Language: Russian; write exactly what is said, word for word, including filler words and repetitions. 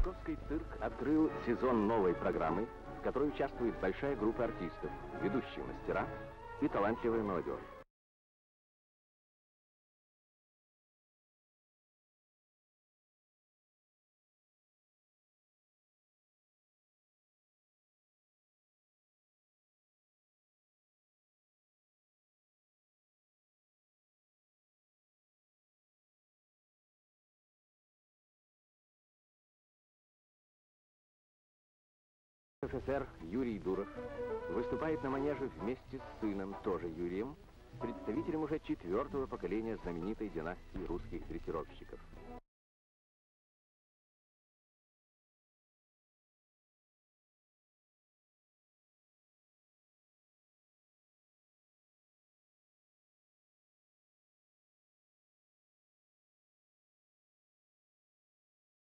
Московский цирк открыл сезон новой программы, в которой участвует большая группа артистов, ведущие мастера и талантливая молодежь. СССР Юрий Дуров выступает на манеже вместе с сыном, тоже Юрием, представителем уже четвертого поколения знаменитой династии русских дрессировщиков.